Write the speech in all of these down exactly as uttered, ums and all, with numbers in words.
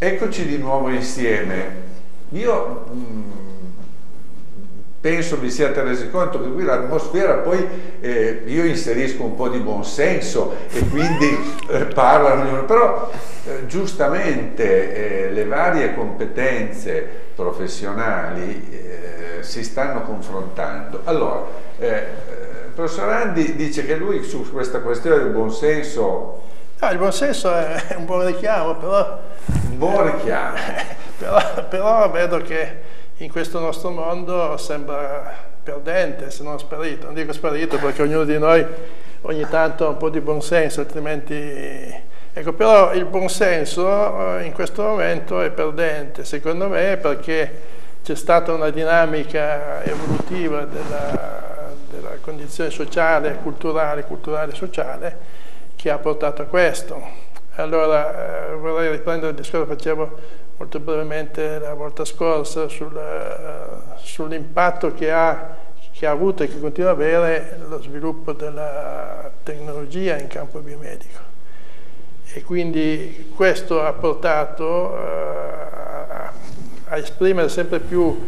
Eccoci di nuovo insieme. Io mh, penso vi siate resi conto che qui l'atmosfera, poi eh, io inserisco un po' di buonsenso e quindi eh, parlano, però eh, giustamente eh, le varie competenze professionali eh, si stanno confrontando. Allora, eh, il professor Randi dice che lui su questa questione del buonsenso... No, il buonsenso è un buon richiamo, però... Un buon richiamo. però, però vedo che in questo nostro mondo sembra perdente, se non sparito. Non dico sparito perché ognuno di noi ogni tanto ha un po' di buonsenso, altrimenti... Ecco, però il buonsenso in questo momento è perdente, secondo me, perché c'è stata una dinamica evolutiva della, della condizione sociale, culturale, culturale e sociale, che ha portato a questo. Allora eh, vorrei riprendere il discorso che facevo molto brevemente la volta scorsa sul, uh, sull'impatto che ha, che ha avuto e che continua ad avere lo sviluppo della tecnologia in campo biomedico. E quindi questo ha portato uh, a, a esprimere sempre più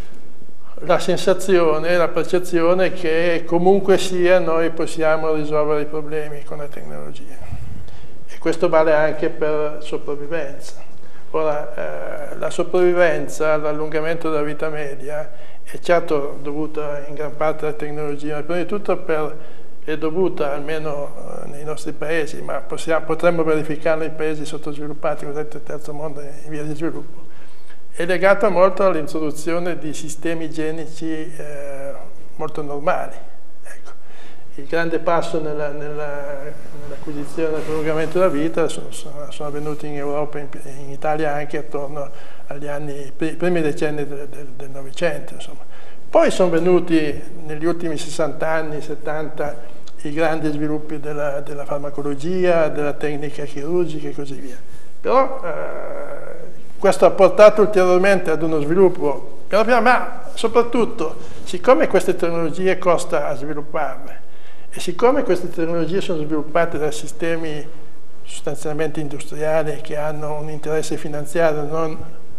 la sensazione, la percezione che comunque sia noi possiamo risolvere i problemi con la tecnologia. E questo vale anche per sopravvivenza. Ora, eh, la sopravvivenza, l'allungamento della vita media è certo dovuta in gran parte alla tecnologia, ma prima di tutto per, è dovuta, almeno eh, nei nostri paesi, ma possiamo, potremmo verificarlo in paesi sottosviluppati, cosiddetto il terzo mondo in via di sviluppo, è legata molto all'introduzione di sistemi igienici eh, molto normali. Ecco. Il grande passo nell'acquisizione e nel prolungamento della vita sono, sono, sono avvenuti in Europa e in, in Italia anche attorno agli anni, ai primi decenni del, del, del Novecento. Insomma. Poi sono venuti negli ultimi sessanta anni, settanta, i grandi sviluppi della, della farmacologia, della tecnica chirurgica e così via. Però, eh, questo ha portato ulteriormente ad uno sviluppo, piano piano, ma soprattutto, siccome queste tecnologie costa a svilupparle e siccome queste tecnologie sono sviluppate da sistemi sostanzialmente industriali che hanno un interesse finanziario non,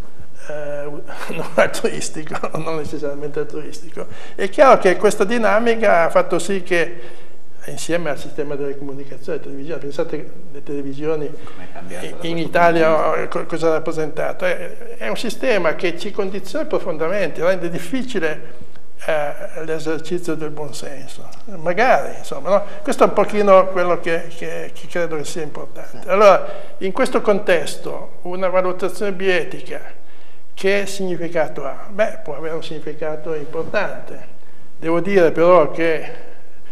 eh, non altruistico, non necessariamente altruistico, è chiaro che questa dinamica ha fatto sì che insieme al sistema delle comunicazioni, televisione, pensate le televisioni in, in Italia cosa ha rappresentato? È, è un sistema che ci condiziona profondamente, rende difficile eh, l'esercizio del buonsenso, magari, insomma, no? Questo è un pochino quello che, che, che credo che sia importante. Allora, in questo contesto, una valutazione bioetica, che significato ha? Beh, può avere un significato importante. Devo dire però che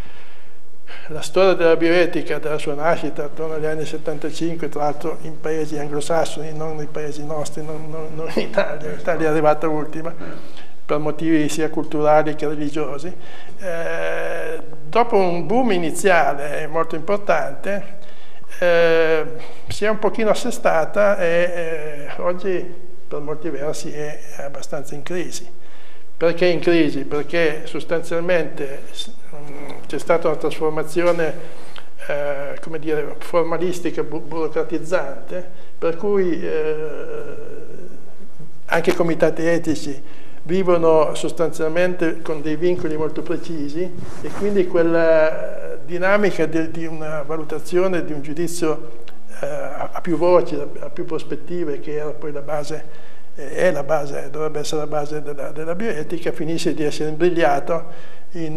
la storia della bioetica, della sua nascita attorno agli anni settantacinque, tra l'altro in paesi anglosassoni, non nei paesi nostri, non, non, non in Italia, l'Italia è arrivata ultima, per motivi sia culturali che religiosi. Eh, dopo un boom iniziale molto importante, eh, si è un pochino assestata e eh, oggi per molti versi è abbastanza in crisi. Perché in crisi? Perché sostanzialmente c'è stata una trasformazione eh, come dire, formalistica, bu burocratizzante, per cui eh, anche i comitati etici vivono sostanzialmente con dei vincoli molto precisi e quindi quella dinamica di, di una valutazione, di un giudizio eh, a più voci, a più prospettive, che era poi la base, è la base, dovrebbe essere la base della, della bioetica, finisce di essere imbrigliato in,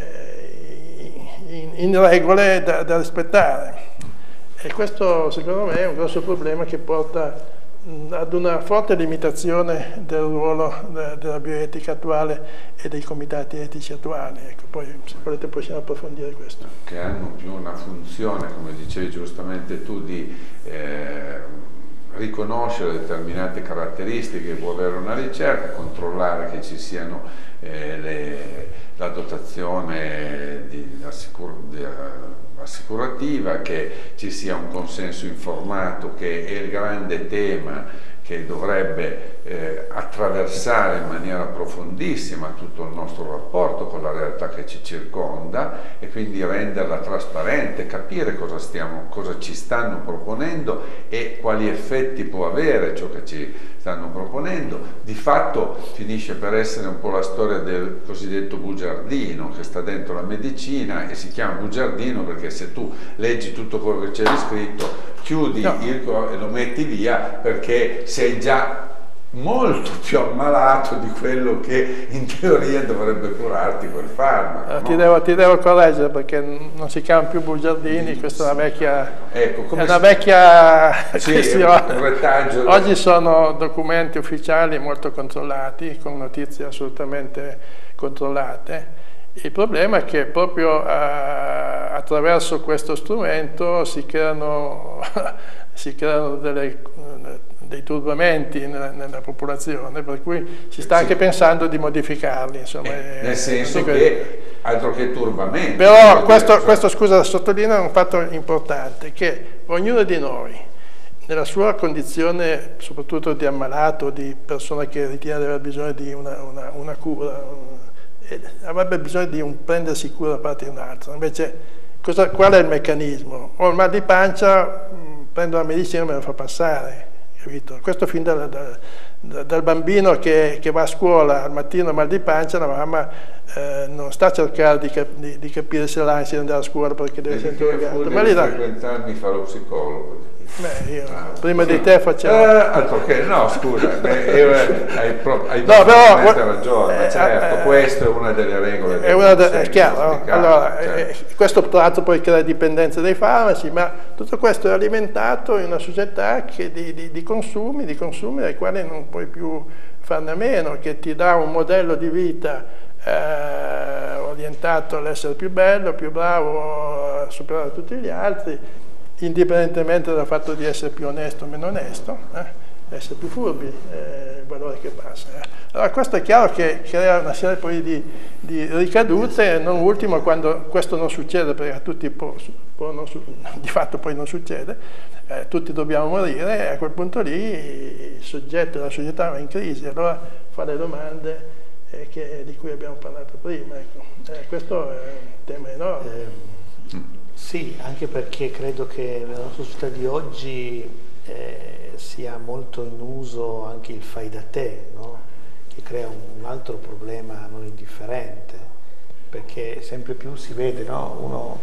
in, in regole da, da rispettare. E questo secondo me è un grosso problema che porta ad una forte limitazione del ruolo de, della bioetica attuale e dei comitati etici attuali. Ecco, poi se volete possiamo approfondire questo. Che hanno più una funzione, come dicevi giustamente tu, di eh, riconoscere determinate caratteristiche che può avere una ricerca, controllare che ci siano eh, le, la dotazione di, assicur, di, assicurativa, che ci sia un consenso informato, che è il grande tema che dovrebbe eh, attraversare in maniera profondissima tutto il nostro rapporto con la realtà che ci circonda e quindi renderla trasparente, capire cosa, stiamo, cosa ci stanno proponendo e quali effetti può avere ciò che ci stanno proponendo. Di fatto finisce per essere un po' la storia del cosiddetto bugiardino che sta dentro la medicina e si chiama bugiardino perché se tu leggi tutto quello che c'è scritto chiudi no. il e lo metti via perché sei già molto più ammalato di quello che in teoria dovrebbe curarti quel farmaco. Eh, no? ti, devo, ti devo correggere perché non si chiamano più bugiardini, questa è una vecchia, ecco, come è una si... vecchia sì, questione. Retaggio. Oggi sono documenti ufficiali molto controllati, con notizie assolutamente controllate. Il problema è che proprio eh, attraverso questo strumento si creano, si creano delle, dei turbamenti nella, nella popolazione, per cui si sta sì. anche pensando di modificarli. Insomma, eh, nel senso che, che altro che turbamenti. Però questo, questo, scusa, sottolinea un fatto importante, che ognuno di noi, nella sua condizione soprattutto di ammalato, di persona che ritiene di aver bisogno di una, una, una cura, avrebbe bisogno di un prendersi cura da parte di un altro. Invece cosa, qual è il meccanismo? Ho il mal di pancia, prendo la medicina e me la fa passare, capito? Questo fin da, da, da, dal bambino che, che va a scuola al mattino mal di pancia, la mamma eh, non sta a cercare di, cap di, di capire se l'ansia di andare a scuola perché deve essere interrogato. Ma lì da frequentarmi fa lo psicologo. Beh, io, ah, prima sì. di te facciamo... Eh, altro che, no, scusa, beh, io, hai, pro, hai no, però, ragione, ma certo, eh, questa è una delle regole. È, una de è chiaro, no? Allora, certo. eh, questo tra l'altro poi crea dipendenza dai farmaci, ma tutto questo è alimentato in una società che di, di, di consumi, di consumi dai quali non puoi più farne a meno, che ti dà un modello di vita eh, orientato all'essere più bello, più bravo, a superare tutti gli altri, indipendentemente dal fatto di essere più onesto o meno onesto, eh, essere più furbi, eh, il valore che passa. Eh. Allora questo è chiaro che crea una serie poi di, di ricadute, non ultimo quando questo non succede, perché a tutti può, può non, di fatto poi non succede, eh, tutti dobbiamo morire e a quel punto lì il soggetto, la società va in crisi, allora fa le domande eh, che, di cui abbiamo parlato prima. Ecco. Eh, questo è un tema enorme. Eh. Sì, anche perché credo che nella nostra società di oggi eh, sia molto in uso anche il fai da te, no? Che crea un altro problema non indifferente, perché sempre più si vede, no? Uno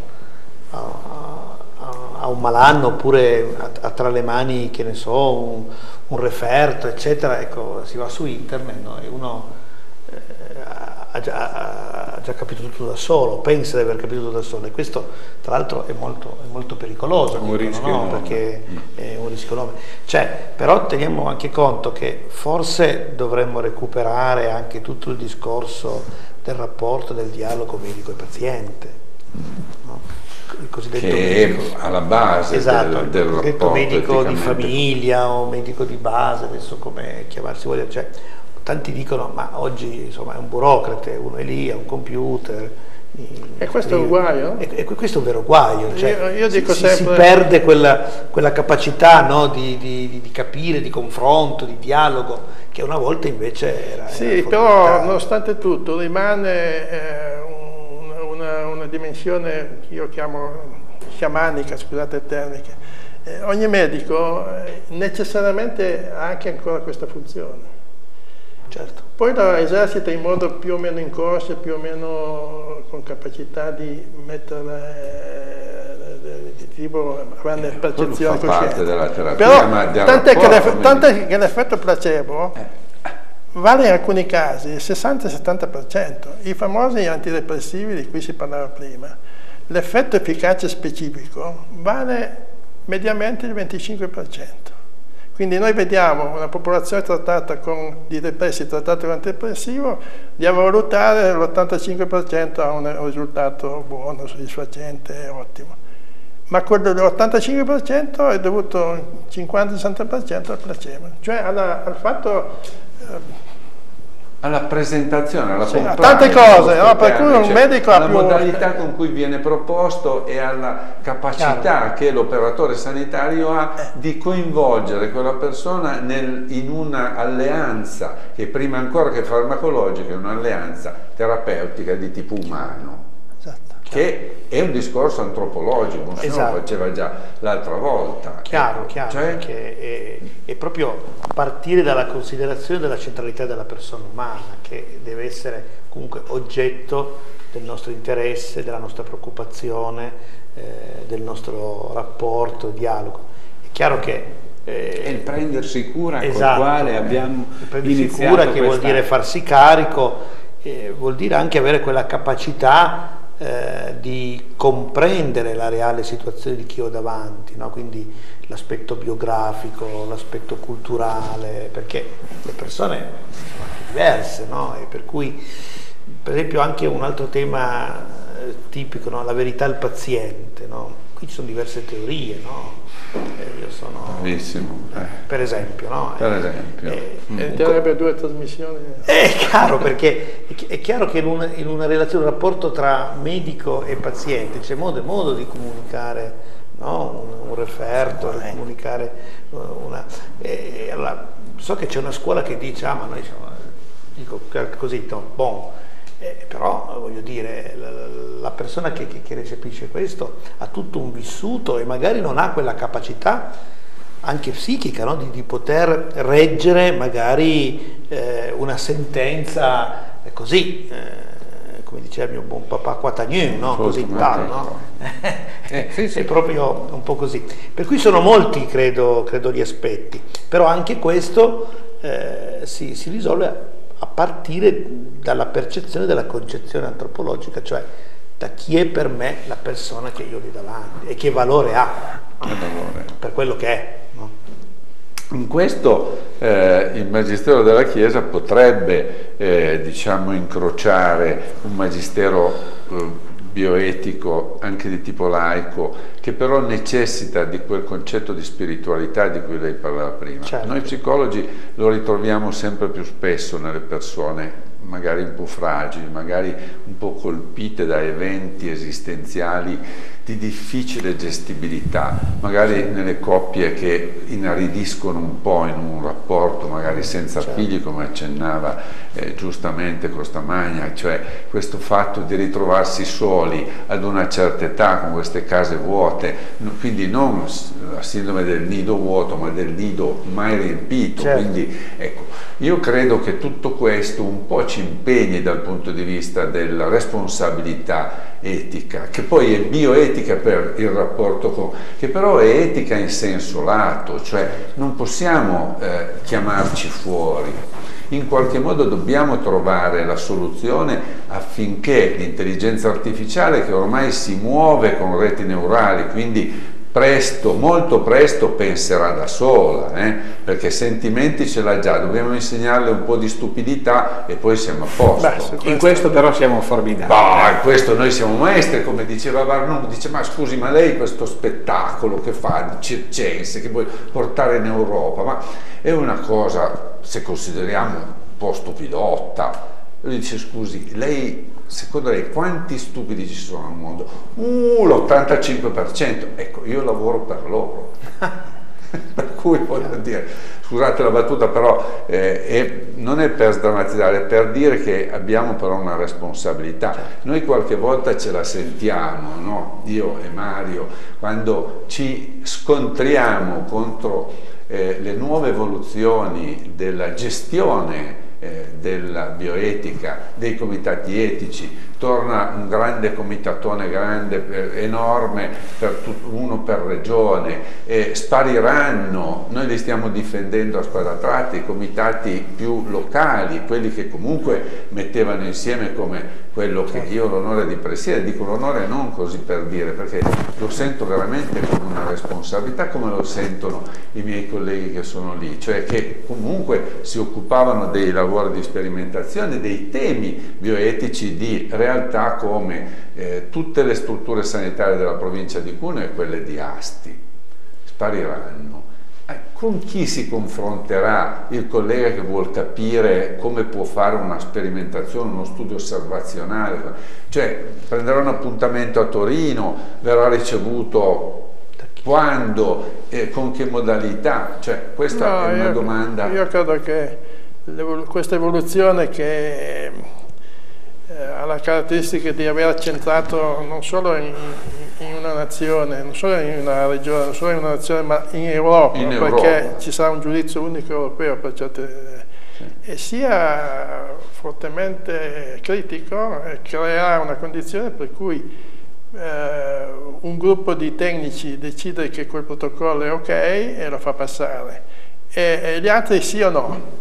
ha, ha, ha un malanno oppure ha, ha tra le mani, che ne so, un, un referto, eccetera, ecco, si va su internet, no? E uno eh, ha, già, ha già capito tutto da solo, pensa di aver capito tutto da solo, e questo tra l'altro è molto, è molto pericoloso, un dicono, rischio no? Perché è un rischio enorme. Cioè, però teniamo anche conto che forse dovremmo recuperare anche tutto il discorso del rapporto, del dialogo medico e paziente, no? Il cosiddetto che medico, è alla base esatto, del, del il cosiddetto medico di eticamente. famiglia o medico di base, adesso come chiamarsi voglia, cioè, tanti dicono ma oggi insomma è un burocrate, uno è lì, ha un computer. E questo è un guaio? E, e questo è un vero guaio, cioè, io, io dico si, sempre... si perde quella, quella capacità, no, di, di, di capire, di confronto, di dialogo, che una volta invece era... Sì, era però nonostante tutto rimane eh, una, una, una dimensione che io chiamo sciamanica, scusate il termine. Eh, ogni medico eh, necessariamente ha anche ancora questa funzione. Certo. Poi la esercita in modo più o meno inconscio, più o meno con capacità di mettere eh, di tipo grande percezione cosciente. Della terapia, però ma tant'è che l'effetto placebo eh. vale in alcuni casi il sessanta settanta per cento. I famosi antidepressivi di cui si parlava prima, l'effetto efficace specifico vale mediamente il venticinque per cento. Quindi noi vediamo una popolazione trattata con di depressi trattata con antidepressivo, andiamo a valutare l'ottantacinque per cento ha un risultato buono, soddisfacente, ottimo. Ma quello dell'ottantacinque per cento è dovuto il cinquanta sessanta per cento al placebo, cioè alla, al fatto eh, alla presentazione, alla sì, compliance, tante cose, no? Per cui un cioè, medico ha alla più... modalità con cui viene proposto e alla capacità Chiaro. che l'operatore sanitario ha di coinvolgere quella persona nel, in una alleanza che prima ancora che farmacologica è un'alleanza terapeutica di tipo umano. Esatto. Che è un discorso antropologico, non Esatto. lo faceva già l'altra volta. Chiaro, ecco. chiaro, Cioè, perché è, è proprio partire dalla considerazione della centralità della persona umana, che deve essere comunque oggetto del nostro interesse, della nostra preoccupazione, eh, del nostro rapporto, dialogo. È chiaro che... Eh, è il prendersi cura esatto, col quale abbiamo il prendersi iniziato cura, che questa... vuol dire farsi carico, eh, vuol dire anche avere quella capacità Eh, di comprendere la reale situazione di chi ho davanti, no? Quindi l'aspetto biografico, l'aspetto culturale, perché le persone sono anche diverse, no? E per cui, per esempio, anche un altro tema eh, tipico, no? La verità al paziente, no? Qui ci sono diverse teorie, no? Eh, io sono... Bravissimo. Eh. Per esempio, no? Per esempio. Eh, Mm. Entrerebbe due trasmissioni. È chiaro, perché è chiaro che in una, in una relazione, un rapporto tra medico e paziente c'è modo e modo di comunicare, no? un, un referto, di comunicare una... E allora, so che c'è una scuola che dice, ah ma noi siamo, dico così, no, bon. Eh, però voglio dire, la, la persona che, che, che recepisce questo ha tutto un vissuto e magari non ha quella capacità anche psichica, no? di, di poter reggere magari eh, una sentenza così, eh, come diceva il mio buon papà Quatagnon, no? Così tal, no? Eh, sì, sì. È proprio un po' così. Per cui sono molti, credo, credo gli aspetti, però anche questo eh, si, si risolve a partire dalla percezione della concezione antropologica, cioè da chi è per me la persona che io ho lì davanti e che valore ha per quello che è. No? In questo eh, il Magistero della Chiesa potrebbe eh, diciamo incrociare un magistero eh, bioetico anche di tipo laico, che però necessita di quel concetto di spiritualità di cui lei parlava prima. Certo. Noi psicologi lo ritroviamo sempre più spesso nelle persone magari un po' fragili, magari un po' colpite da eventi esistenziali di difficile gestibilità, magari nelle coppie che inaridiscono un po' in un rapporto magari senza certo. figli, come accennava eh, giustamente Costamagna, cioè questo fatto di ritrovarsi soli ad una certa età con queste case vuote, quindi non la sindrome del nido vuoto ma del nido mai riempito. Certo. Quindi ecco, io credo che tutto questo un po' ci impegni dal punto di vista della responsabilità etica, che poi è bioetica per il rapporto con, che però è etica in senso lato, cioè non possiamo eh, chiamarci fuori. In qualche modo dobbiamo trovare la soluzione affinché l'intelligenza artificiale, che ormai si muove con reti neurali, quindi presto, molto presto penserà da sola, eh? Perché sentimenti ce l'ha già, dobbiamo insegnarle un po' di stupidità e poi siamo a posto. Beh, in questo però siamo formidabili. Bah, in questo noi siamo maestri, come diceva Barnum, dice ma scusi, ma lei questo spettacolo che fa di circense, che vuoi portare in Europa, ma è una cosa, se consideriamo, un po' stupidotta. Lui dice scusi, lei, secondo lei quanti stupidi ci sono al mondo? Uh, l'ottantacinque per cento. Ecco, io lavoro per loro. Per cui voglio dire, scusate la battuta, però eh, è, non è per sdrammatizzare, è per dire che abbiamo però una responsabilità. Noi qualche volta ce la sentiamo, no? Io e Mario, quando ci scontriamo contro eh, le nuove evoluzioni della gestione Eh, della bioetica, dei comitati etici, torna un grande comitatone grande, per, enorme, per tut, uno per regione, eh, spariranno, noi li stiamo difendendo a spada tratta, i comitati più locali, quelli che comunque mettevano insieme come quello che io ho l'onore di presiedere, dico l'onore non così per dire, perché lo sento veramente come una responsabilità, come lo sentono i miei colleghi che sono lì, cioè che comunque si occupavano dei lavori di sperimentazione, dei temi bioetici di realtà come eh, tutte le strutture sanitarie della provincia di Cuneo e quelle di Asti. Spariranno. Ecco. con chi si confronterà il collega che vuol capire come può fare una sperimentazione, uno studio osservazionale? Cioè, prenderà un appuntamento a Torino, verrà ricevuto quando, eh, con che modalità? Cioè, questa no, è una io, domanda. Io credo che questa evoluzione che eh, ha la caratteristica di aver centrato non solo in, in una nazione, non solo in una regione, non solo in una nazione, ma in Europa, in perché Europa. ci sarà un giudizio unico europeo per certe, sì. E sia fortemente critico, eh, creerà una condizione per cui eh, un gruppo di tecnici decide che quel protocollo è ok e lo fa passare, e, e gli altri sì o no.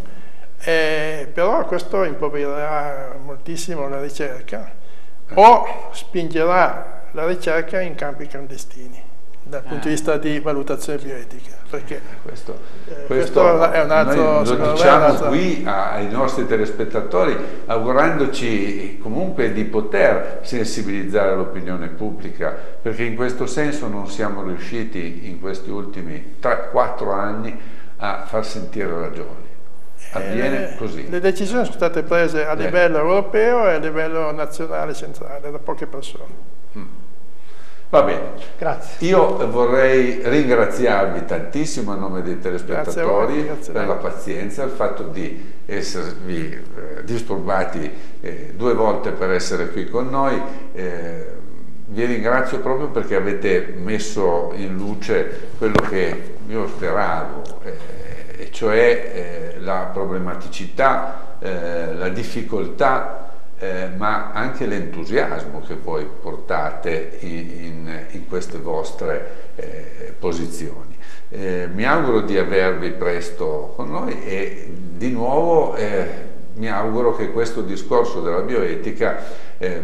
Eh, però questo impoverirà moltissimo la ricerca o spingerà la ricerca in campi clandestini dal punto di vista di valutazione bioetica, perché questo, eh, questo, questo è un altro, noi lo diciamo altro... qui ai nostri telespettatori, augurandoci comunque di poter sensibilizzare l'opinione pubblica, perché in questo senso non siamo riusciti in questi ultimi tre quattro anni a far sentire ragioni. Avviene eh, così. Le decisioni sono state prese a eh. livello europeo e a livello nazionale centrale da poche persone. Mm. Va bene. Grazie. Io vorrei ringraziarvi tantissimo a nome dei telespettatori grazie grazie per la pazienza, il fatto di esservi eh, disturbati eh, due volte per essere qui con noi. Eh, vi ringrazio proprio perché avete messo in luce quello che io speravo. Eh, e cioè eh, la problematicità, eh, la difficoltà, eh, ma anche l'entusiasmo che voi portate in, in, in queste vostre eh, posizioni. Eh, mi auguro di avervi presto con noi e di nuovo eh, mi auguro che questo discorso della bioetica eh,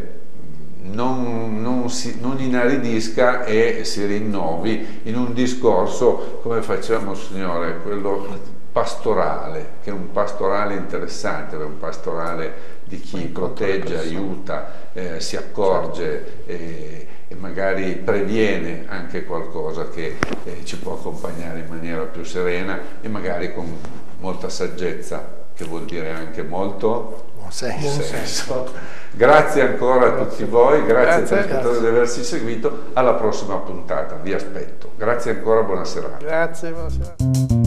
Non, non, si, non inaridisca e si rinnovi in un discorso, come facciamo, Signore, quello pastorale, che è un pastorale interessante, è un pastorale di chi protegge, aiuta, eh, si accorge e, e magari previene anche qualcosa che eh, ci può accompagnare in maniera più serena e magari con molta saggezza, che vuol dire anche molto buon senso. Buon senso. Grazie ancora a grazie. tutti voi, grazie, grazie ai telespettatori di averci seguito, alla prossima puntata, vi aspetto. Grazie ancora, buona serata. Grazie, buona serata.